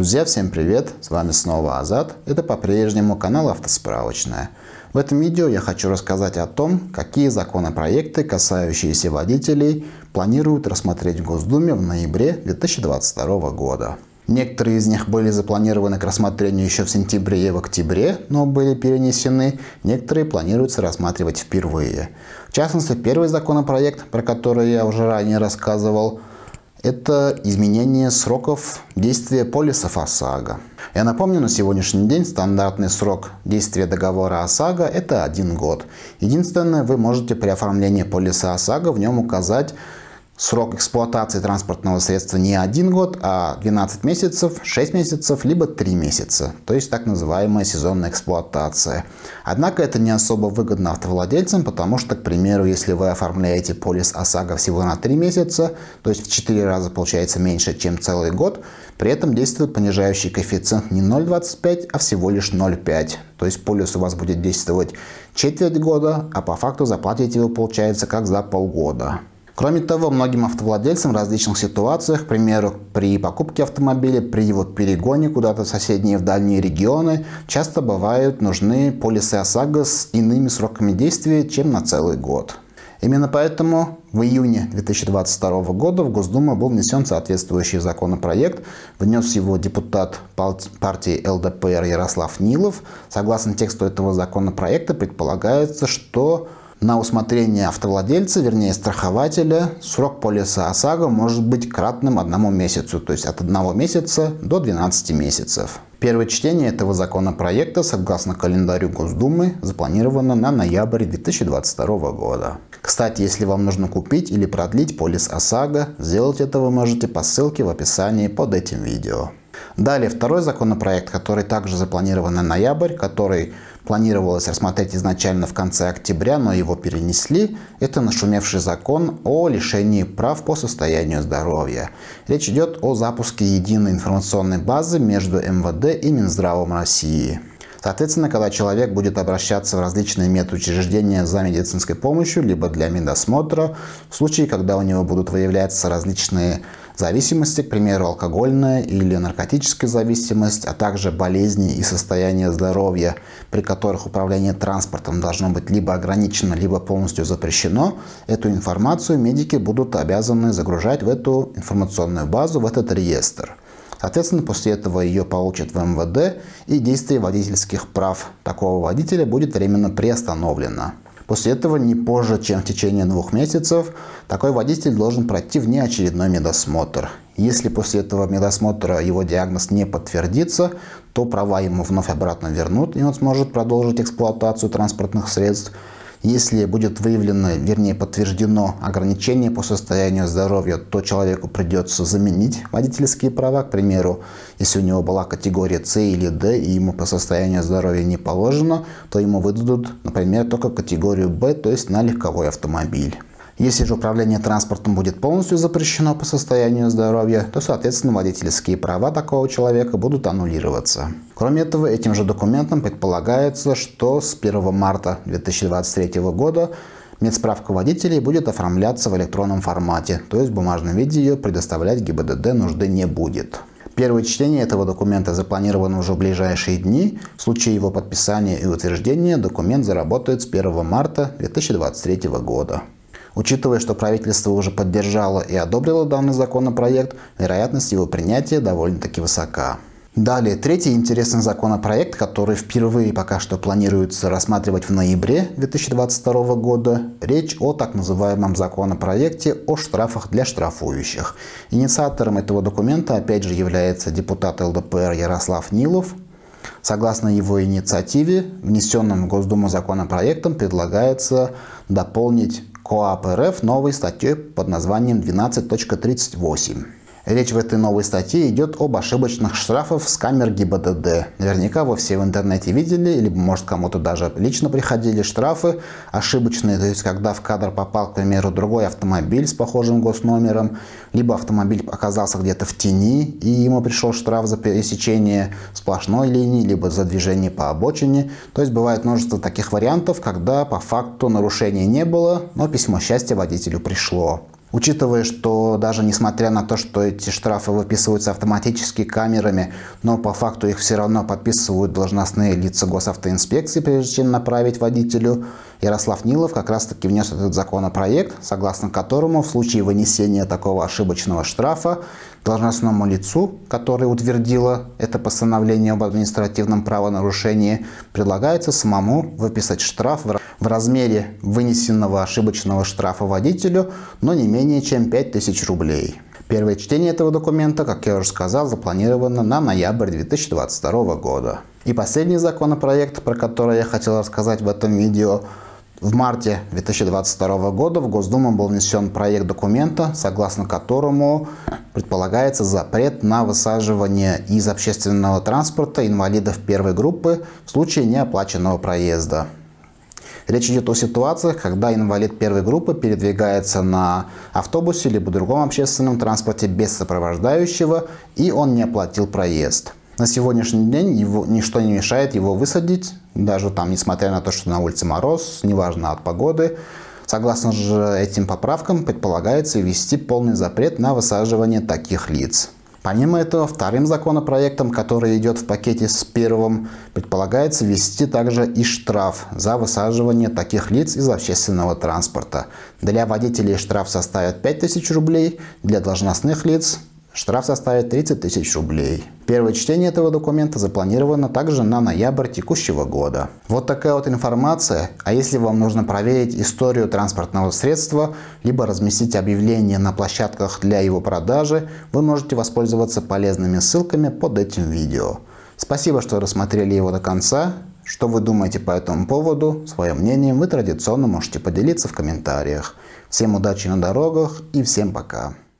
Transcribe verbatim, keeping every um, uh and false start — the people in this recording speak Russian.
Друзья, всем привет! С вами снова Азат. Это по-прежнему канал Автосправочная. В этом видео я хочу рассказать о том, какие законопроекты, касающиеся водителей, планируют рассмотреть в Госдуме в ноябре две тысячи двадцать второго года. Некоторые из них были запланированы к рассмотрению еще в сентябре и в октябре, но были перенесены. Некоторые планируется рассматривать впервые. В частности, первый законопроект, про который я уже ранее рассказывал, это изменение сроков действия полисов ОСАГО. Я напомню, на сегодняшний день стандартный срок действия договора ОСАГО – это один год. Единственное, вы можете при оформлении полиса ОСАГО в нем указать срок эксплуатации транспортного средства не один год, а двенадцать месяцев, шесть месяцев, либо три месяца. То есть так называемая сезонная эксплуатация. Однако это не особо выгодно автовладельцам, потому что, к примеру, если вы оформляете полис ОСАГО всего на три месяца, то есть в четыре раза получается меньше, чем целый год, при этом действует понижающий коэффициент не ноль целых двадцать пять сотых, а всего лишь ноль целых пять сотых. То есть полис у вас будет действовать четверть года, а по факту заплатите вы, получается, как за полгода. Кроме того, многим автовладельцам в различных ситуациях, к примеру, при покупке автомобиля, при его перегоне куда-то в соседние в дальние регионы, часто бывают нужны полисы ОСАГО с иными сроками действия, чем на целый год. Именно поэтому в июне две тысячи двадцать второго года в Госдуму был внесен соответствующий законопроект. Внес его депутат партии эл дэ пэ эр Ярослав Нилов. Согласно тексту этого законопроекта предполагается, что на усмотрение автовладельца, вернее страхователя, срок полиса ОСАГО может быть кратным одному месяцу, то есть от одного месяца до двенадцати месяцев. Первое чтение этого законопроекта, согласно календарю Госдумы, запланировано на ноябрь две тысячи двадцать второго года. Кстати, если вам нужно купить или продлить полис ОСАГО, сделать это вы можете по ссылке в описании под этим видео. Далее второй законопроект, который также запланирован на ноябрь, который планировалось рассмотреть изначально в конце октября, но его перенесли. Это нашумевший закон о лишении прав по состоянию здоровья. Речь идет о запуске единой информационной базы между эм вэ дэ и Минздравом России. Соответственно, когда человек будет обращаться в различные медучреждения за медицинской помощью, либо для медосмотра, в случае, когда у него будут выявляться различные зависимости, к примеру, алкогольная или наркотическая зависимость, а также болезни и состояние здоровья, при которых управление транспортом должно быть либо ограничено, либо полностью запрещено, эту информацию медики будут обязаны загружать в эту информационную базу, в этот реестр. Соответственно, после этого ее получат в эм вэ дэ, и действие водительских прав такого водителя будет временно приостановлено. После этого не позже, чем в течение двух месяцев, такой водитель должен пройти внеочередной медосмотр. Если после этого медосмотра его диагноз не подтвердится, то права ему вновь обратно вернут, и он сможет продолжить эксплуатацию транспортных средств. Если будет выявлено, вернее подтверждено ограничение по состоянию здоровья, то человеку придется заменить водительские права. К примеру, если у него была категория С или Д и ему по состоянию здоровья не положено, то ему выдадут, например, только категорию Б, то есть на легковой автомобиль. Если же управление транспортом будет полностью запрещено по состоянию здоровья, то, соответственно, водительские права такого человека будут аннулироваться. Кроме этого, этим же документом предполагается, что с первого марта две тысячи двадцать третьего года медсправка водителей будет оформляться в электронном формате, то есть в бумажном виде ее предоставлять гэ и бэ дэ дэ нужды не будет. Первое чтение этого документа запланировано уже в ближайшие дни. В случае его подписания и утверждения документ заработает с первого марта две тысячи двадцать третьего года. Учитывая, что правительство уже поддержало и одобрило данный законопроект, вероятность его принятия довольно-таки высока. Далее, третий интересный законопроект, который впервые пока что планируется рассматривать в ноябре две тысячи двадцать второго года. Речь о так называемом законопроекте о штрафах для штрафующих. Инициатором этого документа опять же является депутат эл дэ пэ эр Ярослав Нилов. Согласно его инициативе, внесенным в Госдуму законопроектом предлагается дополнить КоАП эр эф новой статьей под названием двенадцать точка тридцать восемь. Речь в этой новой статье идет об ошибочных штрафах с камер гэ и бэ дэ дэ. Наверняка вы все в интернете видели, либо может кому-то даже лично приходили штрафы ошибочные, то есть когда в кадр попал, к примеру, другой автомобиль с похожим госномером, либо автомобиль оказался где-то в тени и ему пришел штраф за пересечение сплошной линии, либо за движение по обочине. То есть бывает множество таких вариантов, когда по факту нарушения не было, но письмо счастья водителю пришло. Учитывая, что даже несмотря на то, что эти штрафы выписываются автоматически камерами, но по факту их все равно подписывают должностные лица госавтоинспекции, прежде чем направить водителю, Ярослав Нилов как раз таки внес этот законопроект, согласно которому в случае вынесения такого ошибочного штрафа должностному лицу, которое утвердило это постановление об административном правонарушении, предлагается самому выписать штраф в размере вынесенного ошибочного штрафа водителю, но не менее чем пять тысяч рублей. Первое чтение этого документа, как я уже сказал, запланировано на ноябрь две тысячи двадцать второго года. И последний законопроект, про который я хотел рассказать в этом видео. В марте две тысячи двадцать второго года в Госдуму был внесен проект документа, согласно которому предполагается запрет на высаживание из общественного транспорта инвалидов первой группы в случае неоплаченного проезда. Речь идет о ситуациях, когда инвалид первой группы передвигается на автобусе либо другом общественном транспорте без сопровождающего, и он не оплатил проезд. На сегодняшний день его, ничто не мешает его высадить, даже там, несмотря на то, что на улице мороз, неважно от погоды. Согласно же этим поправкам, предполагается ввести полный запрет на высаживание таких лиц. Помимо этого, вторым законопроектом, который идет в пакете с первым, предполагается ввести также и штраф за высаживание таких лиц из общественного транспорта. Для водителей штраф составит пять тысяч рублей, для должностных лиц штраф составит тридцать тысяч рублей. Первое чтение этого документа запланировано также на ноябрь текущего года. Вот такая вот информация. А если вам нужно проверить историю транспортного средства, либо разместить объявление на площадках для его продажи, вы можете воспользоваться полезными ссылками под этим видео. Спасибо, что рассмотрели его до конца. Что вы думаете по этому поводу? Своим мнением вы традиционно можете поделиться в комментариях. Всем удачи на дорогах и всем пока!